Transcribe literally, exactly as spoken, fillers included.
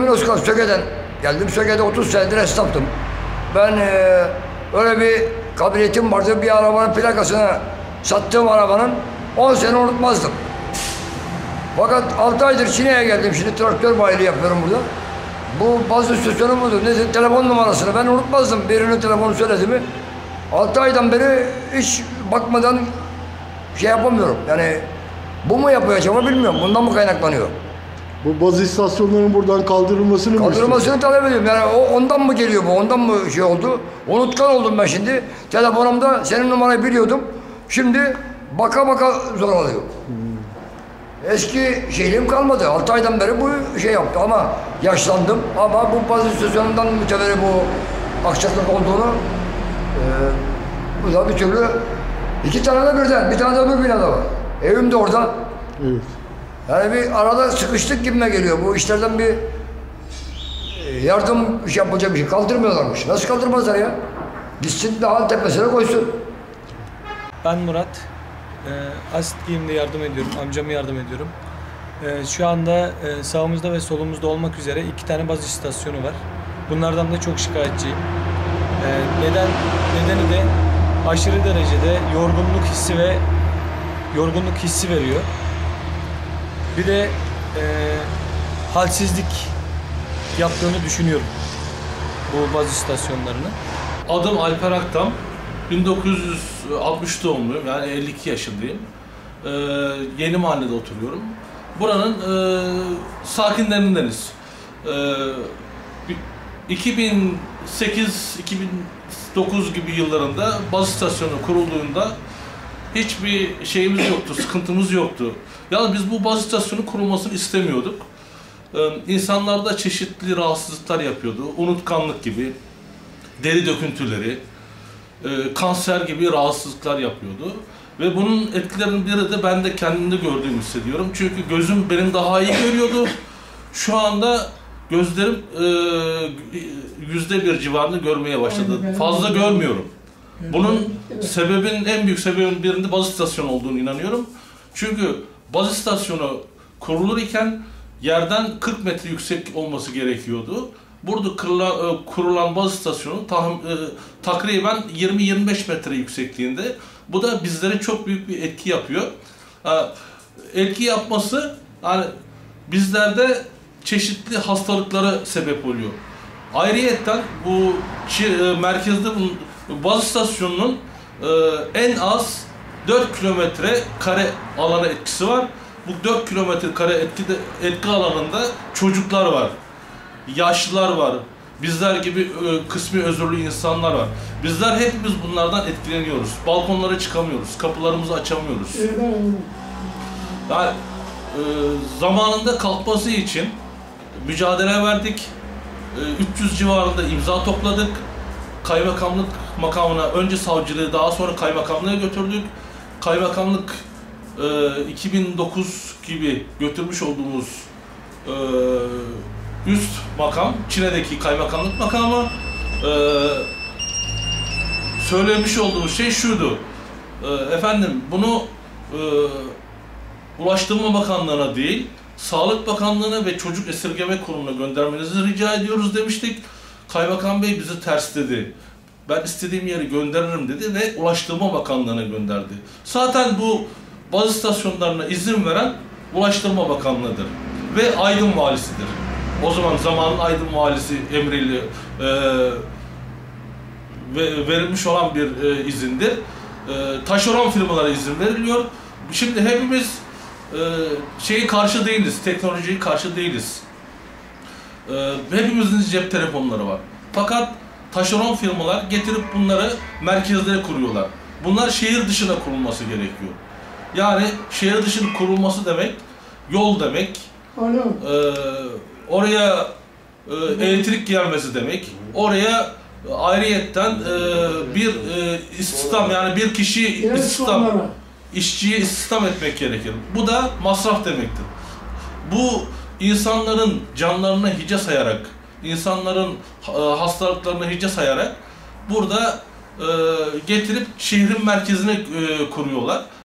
Özkan Söke'den geldim. Söke'de otuz senedir esnaftım. Ben e, öyle bir kabiliyetim vardı. Bir arabanın plakasını sattığım arabanın on sene unutmazdım. Fakat altı aydır Çin'e geldim. Şimdi traktör bayiliği yapıyorum burada. Bu baz istasyonu mudur? Nedir? Telefon numarasını ben unutmazdım. Birinin telefonu söyledi mi? altı aydan beri hiç bakmadan şey yapamıyorum. Yani bu mu yapıyor acaba bilmiyorum. Bundan mı kaynaklanıyor? Bu baz istasyonlarının buradan kaldırılmasını mı Kaldırılmasını talep ediyorum. Yani o ondan mı geliyor bu? Ondan mı şey oldu? Unutkan oldum ben şimdi. Telefonumda senin numarayı biliyordum. Şimdi baka baka zor alıyor. Hmm. Eski şeyliğim kalmadı. altı aydan beri bu şey yaptı ama yaşlandım. Ama bu baz istasyonundan müteveri bu aksaklık olduğunu e, bu da bir türlü iki tane de birden. Bir tane de öbür binada var. Evim de orada. Evet. Yani bir arada sıkıştık gibime geliyor. Bu işlerden bir yardım iş yapacak bir şey. Kaldırmıyorlarmış. Nasıl kaldırmazlar ya? Gitsin dağın tepesine koysun. Ben Murat. E, Asit giyimde yardım ediyorum. Amcama yardım ediyorum. E, şu anda e, sağımızda ve solumuzda olmak üzere iki tane baz istasyonu var. Bunlardan da çok şikayetçiyim. E, neden nedeni de aşırı derecede yorgunluk hissi ve yorgunluk hissi veriyor. Bir de e, halsizlik yaptığını düşünüyorum bu baz istasyonlarını. Adım Alper Aktam. bin dokuz yüz altmış doğumluyum. Yani elli iki yaşındayım. Ee, Yeni Mahalle'de oturuyorum. Buranın e, sakinlerindeniz. Ee, iki bin sekiz iki bin dokuz gibi yıllarında baz istasyonu kurulduğunda hiçbir şeyimiz yoktu, sıkıntımız yoktu. Yani biz bu baz istasyonu kurulmasını istemiyorduk. Ee, insanlarda çeşitli rahatsızlıklar yapıyordu. Unutkanlık gibi, deri döküntüleri, e, kanser gibi rahatsızlıklar yapıyordu. Ve bunun etkilerinin biri de ben de kendimde gördüğümü hissediyorum. Çünkü gözüm benim daha iyi görüyordu. Şu anda gözlerim yüzde bir civarında görmeye başladı. Fazla görmüyorum. Bunun sebebinin en büyük sebebinin birinde baz istasyonu olduğunu inanıyorum. Çünkü baz istasyonu kurulurken yerden kırk metre yüksek olması gerekiyordu. Burada kurulan, kurulan baz istasyonu ta, takriben yirmi yirmi beş metre yüksekliğinde. Bu da bizlere çok büyük bir etki yapıyor. Etki yapması yani bizlerde çeşitli hastalıklara sebep oluyor. Ayrıyetten bu merkezde baz istasyonunun en az dört kilometre kare alana etkisi var. Bu dört kilometre kare etkide, etki alanında çocuklar var, yaşlılar var, bizler gibi e, kısmi özürlü insanlar var. Bizler hepimiz bunlardan etkileniyoruz. Balkonlara çıkamıyoruz, kapılarımızı açamıyoruz. Yani e, zamanında kalkması için mücadele verdik. E, üç yüz civarında imza topladık. Kaymakamlık makamına, önce savcılığı, daha sonra kaymakamlığa götürdük. Kaymakamlık e, iki bin dokuz gibi götürmüş olduğumuz e, üst makam, Çin'deki kaymakamlık makamı, e, söylemiş olduğumuz şey şuydu. E, efendim bunu e, Ulaştırma Bakanlığı'na değil, Sağlık Bakanlığı'na ve Çocuk Esirgeme Kurumu'na göndermenizi rica ediyoruz demiştik. Kaymakam Bey bizi ters dedi. Ben istediğim yere gönderirim dedi ve Ulaştırma Bakanlığı'na gönderdi. Zaten bu baz istasyonlarına izin veren Ulaştırma Bakanlığı'dır ve Aydın Valisidir. O zaman zamanın Aydın Valisi emriyle e, ve verilmiş olan bir e, izindir. E, taşeron firmalara izin veriliyor. Şimdi hepimiz e, şeyi karşı değiliz, teknolojiye karşı değiliz. E, hepimizin cep telefonları var. Fakat taşeron firmalar getirip bunları merkezlere kuruyorlar. Bunlar şehir dışına kurulması gerekiyor. Yani şehir dışına kurulması demek, yol demek, e, oraya e, elektrik gelmesi demek, oraya ayrıyetten e, bir e, istihdam, yani bir kişi istihdam, işçiyi istihdam etmek gerekir. Bu da masraf demektir. Bu insanların canlarını hiçe sayarak, insanların e, hastalıklarını hiçe sayarak burada e, getirip şehrin merkezine e, kuruyorlar.